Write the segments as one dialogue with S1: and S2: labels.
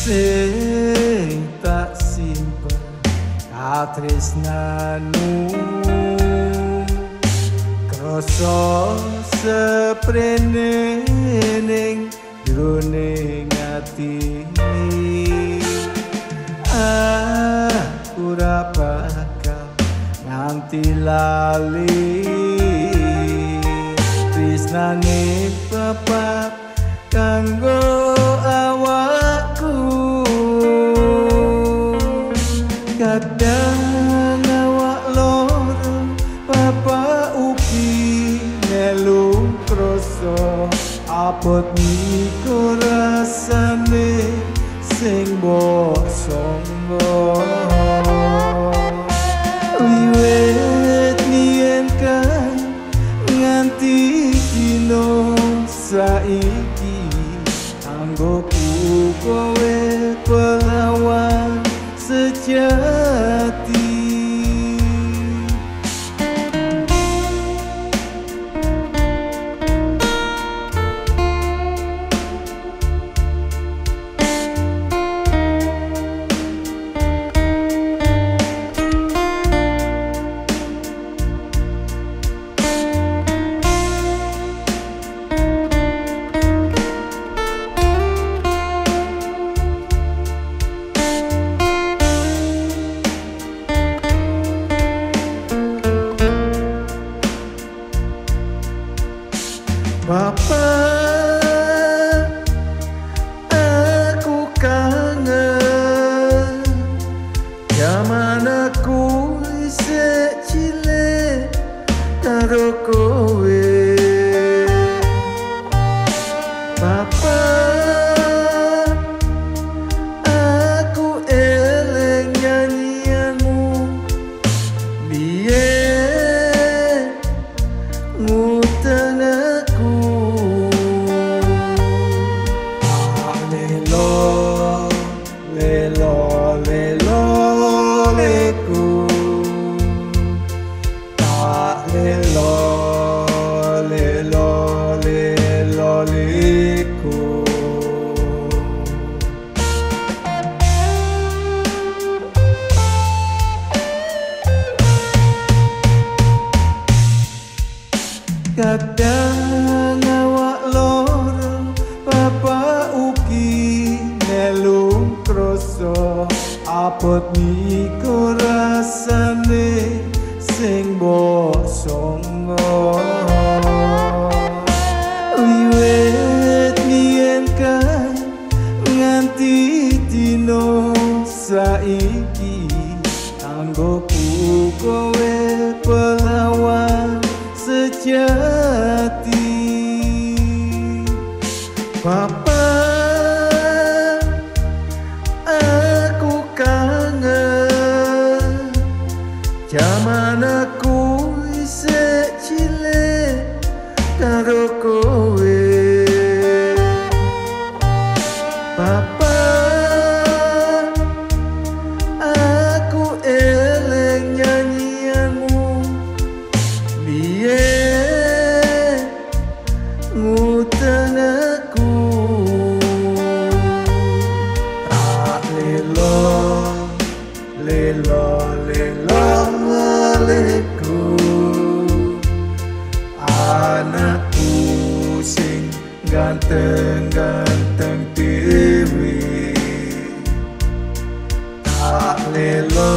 S1: sing tak simpen katresnanu krasa seprene ning jroning ati aku ora bakal nganti lali tresnane bapak kanggo awakku kadang awak loro bapak ugi melu krasa abot niku rasane sing mbok sangga wiwit nyen kan nganti dino saiki anggoku kowe pelawan sejati Bapak, aku kangen zaman aku isih cilik karo kowe. Bapak, aku eling nyanyianmu biyen ngutang kadang awak loro bapak ugi melu krasa abot niku rasane sing mbok sangga wiwit nyen kan nganti dino saiki anggoku kowe pelawan sejati. Bapak, aku kangen zaman aku isih cilik karo kowe. Bapak, aku eling nyanyianmu biyen ngutang aku tak lelo leku anakku sing ganteng dewe tak lelo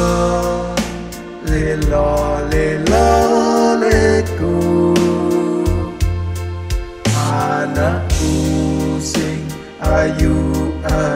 S1: leku anakku sing ayu